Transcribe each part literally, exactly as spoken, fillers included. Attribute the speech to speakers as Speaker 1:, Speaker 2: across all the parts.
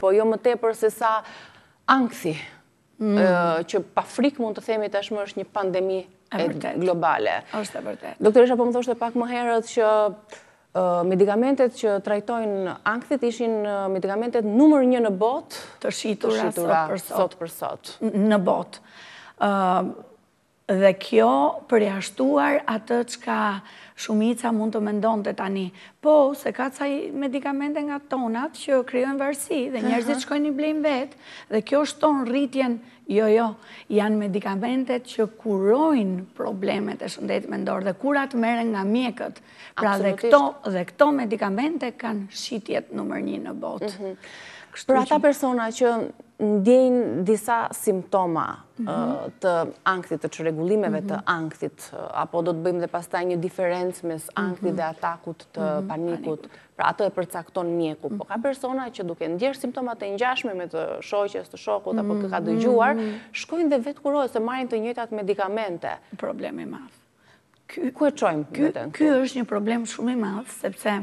Speaker 1: po jo më tepër se sa ankthi, që pa frikë mund të themi tashmë është një pandemi globale.
Speaker 2: Është e vërtet.
Speaker 1: Doktoresha, po më thoshte pak më herët që medikamentet që trajtojnë ankthit ishin medikamentet numër një në botë
Speaker 2: të shitura
Speaker 1: sot për sot.
Speaker 2: Në botë. Dhe kjo përjashtuar atë çka shumica mund të mendonte tani. Po, se ka ca medikamente nga tonat që krijojnë varësi dhe njerëzit shkojnë i blejnë vetë dhe kjo shton rritjen. Jo, jo, janë medikamentet që kurojnë problemet e shëndetit mendor dhe kurat merren nga mjekët. Pra dhe këto, dhe këto medikamente kanë shitjet numër një në botë.
Speaker 1: Për ata persona që ndjejnë disa simptoma të ankthit, të çrregullimeve të ankthit, apo do të bëjmë dhe pastaj një diferencë mes ankthit dhe atakut të panikut, pra ato e përcakton mjeku. Po ka persona që duke ndjesh simptomat e ngjashme me të shoqes, të shokut apo kë ka dëgjuar, shkojnë dhe vetë kurohen se marrin të njëjtat medikamente.
Speaker 2: Problem i madh.
Speaker 1: Ku e çojmë vetën?
Speaker 2: Ky është një problem shumë i madh, sepse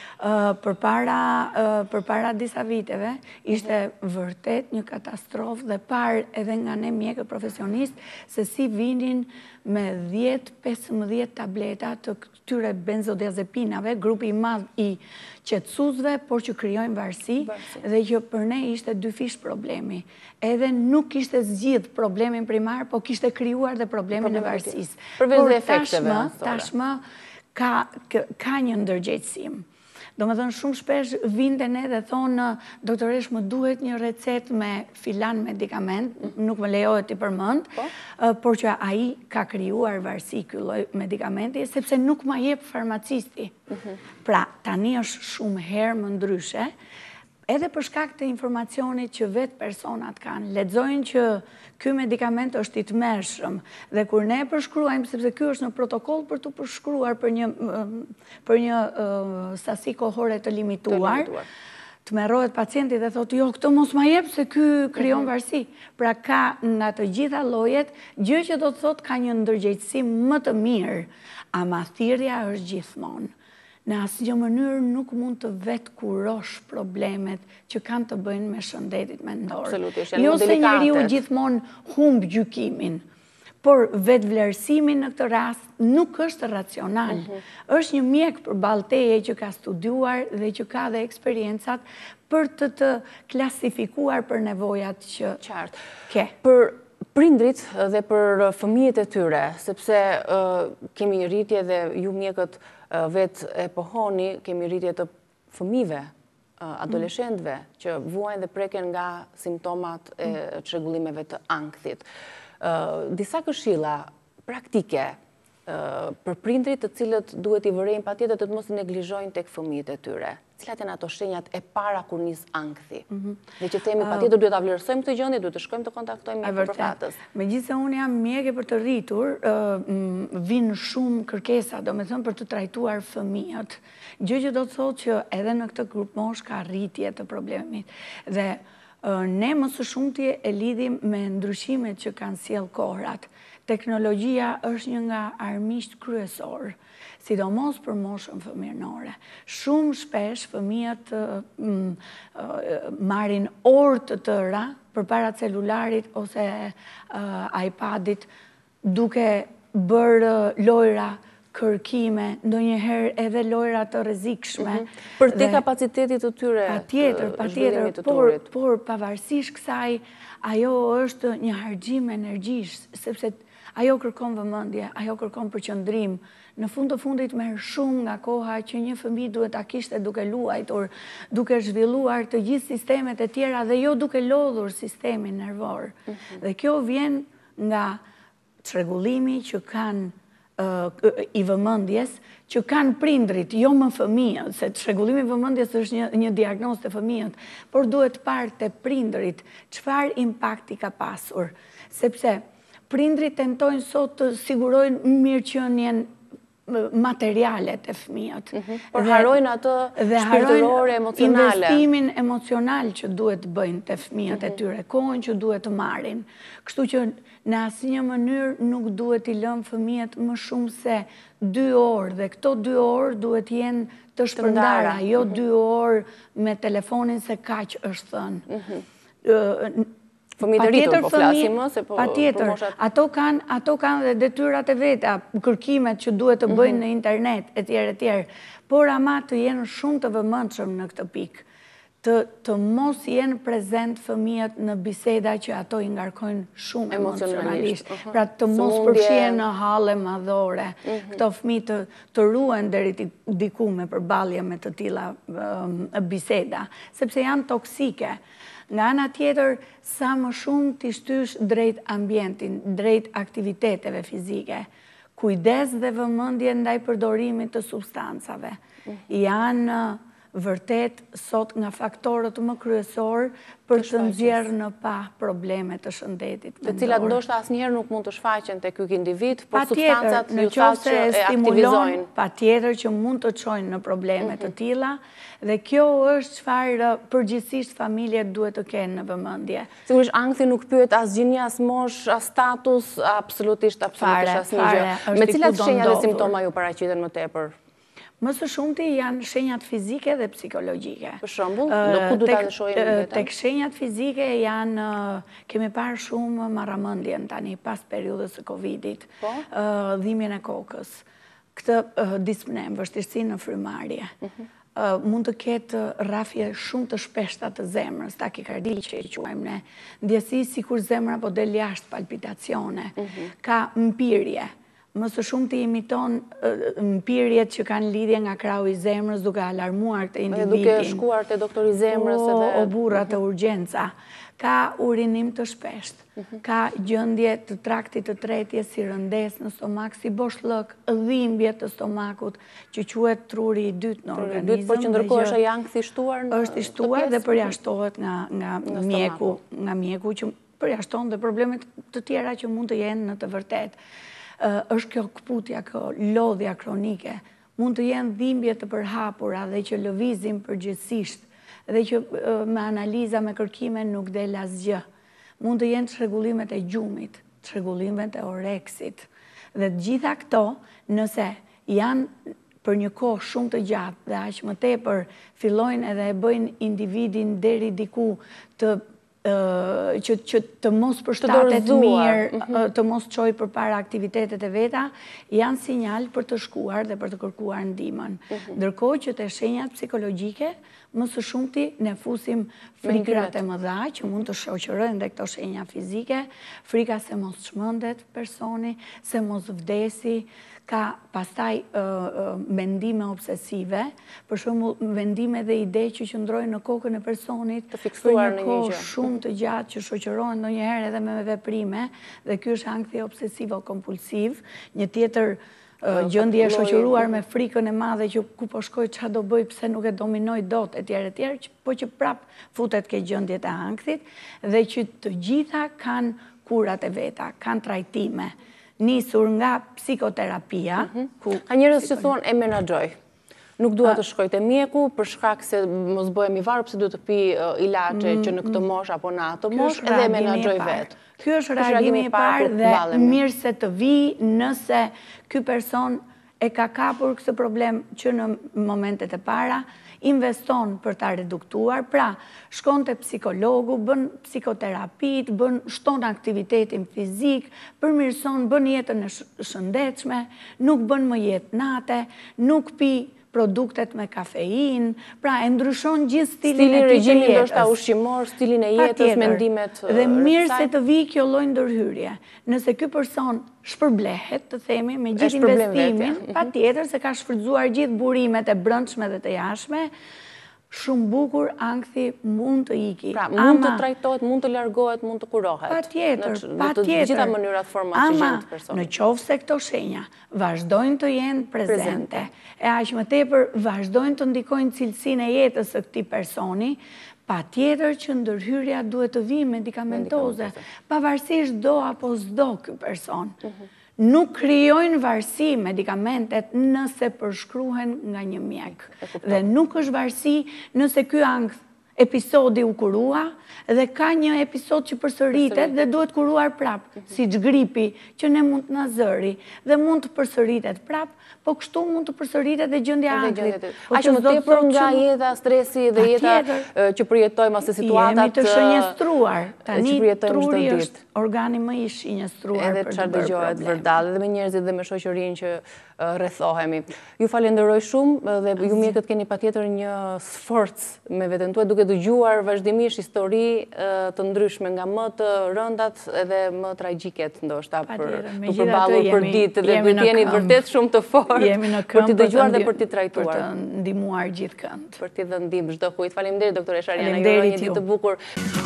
Speaker 2: përpara disa viteve ishte vërtet një katastrofë dhe parë edhe nga ne mjekët profesionistë se si vinin me dhjetë pesëmbëdhjetë tableta të këtyre benzodiazepinave, grupi i madh i qetësuesve, por që krijojnë varësi dhe që për ne ishte dy fish problemi. Edhe nuk kishte zgjidh problemin primar, po kishte krijuar dhe problemin e varësisë.
Speaker 1: Përveç efekteve.
Speaker 2: Tashmë ka një ndërgjegjësim. Do më thënë shumë shpesh vinte ne dhe thonë, doktoresh më duhet një recet me filan medikament, nuk më lejohet i përmend, por që ai ka krijuar varësi ky lloj medikamenti, sepse nuk ma jep farmacisti. Pra, tani është shumë herë më ndryshe, edhe për shkak të informacionit që vetë personat kanë, lexojnë që ky medikament është i tmerrshëm dhe kur ne e përshkruajmë, sepse ky është në protokoll për të përshkruar për një për një sasi kohore të limituar, tmerrohet pacienti dhe thotë, jo, këtë mos ma jep se ky krijon varësi. Pra ka nga të gjitha llojet, gjë që do të thotë ka një ndërgjegjësi më të mirë, ama thirrja është gjithmonë. Në asnjë mënyrë nuk mund të vetë kurosh problemet që kanë të bëjnë me shëndetit mendor.
Speaker 1: Absolutisht,
Speaker 2: jo se njeriu gjithmonë humb gjykimin, por vetë vlerësimi në këtë rast nuk është racional. Është një mjek përballë teje që ka studiuar dhe që ka dhe eksperiencat për të të klasifikuar për nevojat që ke.
Speaker 1: Për prindrit dhe për fëmijët e tyre, sepse kemi rritje dhe ju mjekët vetë e pohoni, kemi rritje të fëmijëve, adoleshentëve, që vuajnë dhe preken nga simptomat e çrregullimeve të ankthit. Disa këshilla praktike për prindrit të cilët duhet i vërejnë patjetër të mos neglizhojnë tek fëmijët e tyre. Cilat janë ato shenjat e para kur nis ankthi? Dhe që themi patjetër duhet ta vlerësojmë këtë gjendje, duhet të shkojmë të kontaktojmë mjekun përkatës.
Speaker 2: Megjithëse unë jam mjeke për të rritur, vinë shumë kërkesa, domethënë për të trajtuar fëmijët. Gjë që do të thotë që edhe në këtë grup mosh ka rritje të problemit. Dhe ne më së shumti e lidhim me ndryshimet që kanë sjell kohrat. Teknologjia është një nga armiqt kryesor, sidomos për moshën fëmijënore. Shumë shpesh fëmijët marrin orë të tëra përpara celularit ose iPadit duke bërë lojra, kërkime, ndonjëherë edhe lojra të rrezikshme.
Speaker 1: Për te kapacitetit të tyre.
Speaker 2: Patjetër, patjetër, por pavarësisht kësaj, ajo është një harxhim energjish, sepse ajo kërkon vëmendje, ajo kërkon përqendrim. Në fund të fundit merr shumë nga koha që një fëmijë duhet ta kishte duke luajtur, duke zhvilluar të gjithë sistemet e tjera dhe jo duke lodhur sistemin nervor. Dhe kjo vjen nga çrregullimi që kanë i vëmendjes, që kanë prindrit, jo më fëmijët, se çrregullimi i vëmendjes është një, një diagnozë të fëmijët, por duhet parë te prindrit çfarë impakti ka pasur, sepse prindrit tentojnë sot të sigurojnë mirëqenien materialet e fëmijët.
Speaker 1: Por harojnë atë shpirtërore, emocionale.
Speaker 2: Investimin emocional që duhet të bëjnë të fëmijët e tyre, kohën që duhet të marrin. Kështu që në asnjë mënyrë nuk duhet i lëmë fëmijët më shumë se dy orë, dhe këto dy orë duhet jenë të shpërndara, jo dy orë me telefonin se kaq është thënë.
Speaker 1: Fëmijët e rritur po flasim më se po
Speaker 2: patjetër, ato kanë ato kanë dhe detyrat e veta, kërkimet që duhet të bëjnë në internet etj etj. Por ama të jenë shumë të vëmendshëm në këtë pikë. Të të mos jenë prezent fëmijët në biseda që ato i ngarkojnë shumë emocionalisht. Pra të mos përfshihen në halle madhore. Këto fëmijë të të ruhen deri diku me përballje me të tilla biseda, sepse janë toksike. Nga ana tjetër, sa më shumë t'i shtysh drejt ambientin, drejt aktiviteteve fizike, kujdes dhe vëmendje ndaj përdorimit të substancave. Janë vërtet sot nga faktorët më kryesor për të nxjerrë në pa probleme të shëndetit mendor.
Speaker 1: Të cilat ndoshta asnjëherë nuk mund të shfaqen tek ky individ, por substancat ju thatë që e aktivizojnë.
Speaker 2: Patjetër që mund të çojnë në probleme të tilla, dhe kjo është çfarë përgjithsisht familjet duhet të kenë në vëmendje.
Speaker 1: Sigurisht ankthi nuk pyet as gjini, as mosh, as status, absolutisht absolutisht asnjë gjë. Me cilat shenja dhe simptoma ju paraqiten më tepër?
Speaker 2: Më së shumti janë shenjat fizike dhe psikologjike.
Speaker 1: Për shembull, në ku duhet ta shohim vetëm?
Speaker 2: Tek shenjat fizike janë, kemi parë shumë marramendjen tani pas periudhës së Covidit, dhimbjen e kokës, këtë dispnem, vështirësi në frymarrje. Mund të ketë rrafje shumë të shpeshta të zemrës, takikardi që e quajmë ne, ndjesi sikur zemra po del jashtë, palpitacione, ka mpirje. Më së shumë të imiton mpirjet që kanë lidhje nga krahu i zemrës duke alarmuar këtë individin.
Speaker 1: Duke shkuar te doktori i zemrës edhe
Speaker 2: o burra të urgjenca. Ka urinim të shpesht, ka gjendje të traktit të tretjes si rëndes në stomak, si boshllëk, dhimbje të stomakut, që quhet truri i dytë në organizëm.
Speaker 1: Por që ndërkohë është ai ankthi i shtuar në
Speaker 2: është i shtuar dhe përjashtohet nga nga mjeku, nga mjeku që përjashton dhe problemet të tjera që mund të jenë në të vërtetë. Është kjo këputja, kjo lodhja kronike, mund të jenë dhimbje të përhapura dhe që lëvizim përgjithsisht, dhe që me analiza, me kërkime nuk del asgjë. Mund të jenë çrregullimet e gjumit, çrregullimet e oreksit. Dhe të gjitha këto, nëse janë për një kohë shumë të gjatë dhe aq më tepër fillojnë edhe e bëjnë individin deri diku të Që, që të mos përshtatet mirë, të mos çojë përpara aktivitetet e veta, janë sinjal për të shkuar dhe për të kërkuar ndihmën. Ndërkohë që te shenjat psikologjike, më së shumti ne fusim frikrat e mëdha që mund të shoqërojnë dhe këto shenja fizike, frika se mos çmendet personi, se mos vdesi, ka pastaj mendime obsesive, për shembull mendime dhe ide që qëndrojnë në kokën e personit
Speaker 1: të fiksuar në një
Speaker 2: kohë
Speaker 1: gjë
Speaker 2: shumë të gjatë që shoqërohen ndonjëherë edhe me veprime, dhe ky është ankthi obsesivo-kompulsiv, një tjetër gjendje e shoqëruar me frikën e madhe që ku po shkoj çfarë do bëj, pse nuk e dominoj dot etj etj, po që prap futet ke gjendjet e ankthit dhe që të gjitha kanë kurat e veta, kanë trajtime. Nisur nga psikoterapia.
Speaker 1: Ka njerëz që thonë e menaxhoj. Nuk dua të shkoj te mjeku për shkak se mos bëhem i varur, pse duhet të pi ilaçe që në këtë moshë apo në atë moshë edhe e menaxhoj vetë.
Speaker 2: Ky është reagimi i parë dhe mirë se të vi nëse ky person e ka kapur këtë problem që në momentet e para, investon për ta reduktuar, pra shkon te psikologu, bën psikoterapit, bën shton aktivitetin fizik, përmirëson, bën jetën e shëndetshme, nuk bën më jetë nate, nuk pi produktet me kafein, pra e ndryshon gjithë stilin e tij të jetës.
Speaker 1: Regjimi ndoshta ushqimor, stilin e jetës, mendimet.
Speaker 2: Dhe mirë se të vi kjo lloj ndërhyrje. Nëse ky person shpërblehet, të themi, me gjithë investimin, patjetër se ka shfrytzuar gjithë burimet e brendshme dhe të jashtme, shumë bukur ankthi mund të iki.
Speaker 1: Pra, mund të trajtohet, mund të largohet, mund të kurohet.
Speaker 2: Patjetër,
Speaker 1: patjetër. Në të gjitha mënyrat format që gjen personi.
Speaker 2: Ama, në qoftë se këto shenja vazhdojnë të jenë prezente, e aq më tepër vazhdojnë të ndikojnë cilësinë e jetës së këtij personi, patjetër që ndërhyrja duhet të vijë medikamentoze, pavarësisht do apo s'do ky person. nuk krijojnë varësi medikamentet nëse përshkruhen nga një mjek. Dhe nuk është varësi nëse ky ankth episodi u kurua dhe ka një episod që përsëritet dhe duhet kuruar prap, si që gripi që ne mund të na zëri dhe mund të përsëritet prap, po kështu mund të përsëritet dhe gjendja e ankthit.
Speaker 1: A që më tepër nga jeta, stresi dhe jeta që përjetojmë ose situatat
Speaker 2: jemi të shënjestruar. Tani truri
Speaker 1: çdo
Speaker 2: është organi më i shënjestruar
Speaker 1: edhe
Speaker 2: për të
Speaker 1: çfarë
Speaker 2: bërë
Speaker 1: dëgjohet
Speaker 2: problem.
Speaker 1: vërdall edhe me njerëzit dhe me shoqërinë që rrethohemi. Ju falenderoj shumë dhe ju mjekët keni patjetër një sforcë me veten tuaj duke dëgjuar vazhdimisht histori të ndryshme nga më të rëndat edhe më tragjiket ndoshta për të përballur për ditë dhe duhet jeni vërtet shumë të fortë për të dëgjuar dhe për të trajtuar.
Speaker 2: Për të ndihmuar gjithë kënd.
Speaker 1: Për të dhënë ndihmë çdo kujt. Faleminderit doktor Eshariana, ju uroj një ditë të bukur.